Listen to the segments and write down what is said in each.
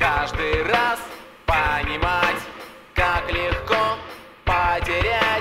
каждый раз понимать, как легко потерять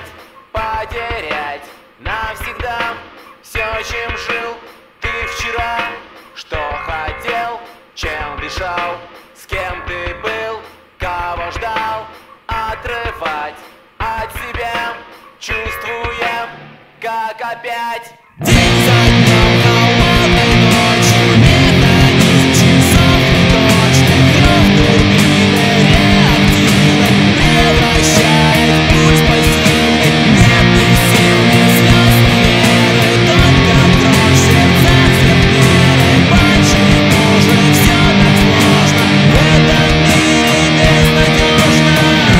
навсегда все, чем жил ты вчера. Что хотел, чем дышал, с кем ты был, кого ждал, отрывать от себя, чувствуя, как опять день за днем, холодной ночью, механизм часов неточных, кровь турбины реактивной превращает пульс пассивный. Нет ни сил, ни слез, ни веры, только дрожь сердца цвет меры. Почему же все так сложно в этом мире безнадежно?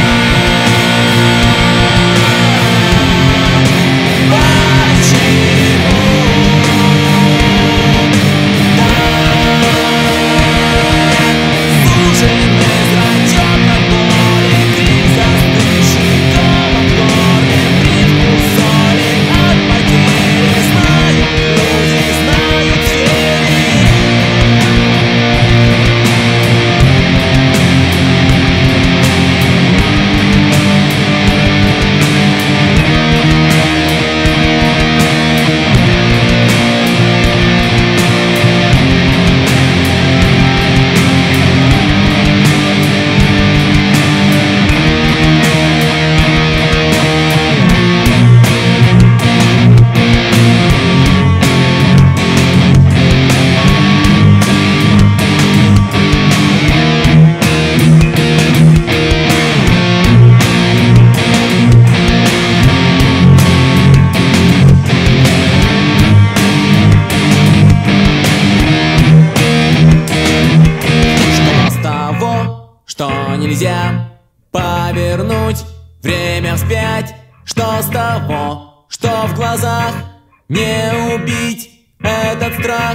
Что нельзя повернуть время вспять? Что с того, что в глазах не убить этот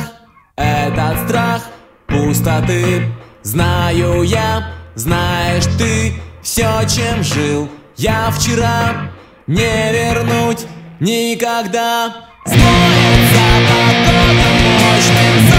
страх пустоты? Знаю я, знаешь ты, все, чем жил я вчера, не вернуть никогда. Смоется потоком мощным.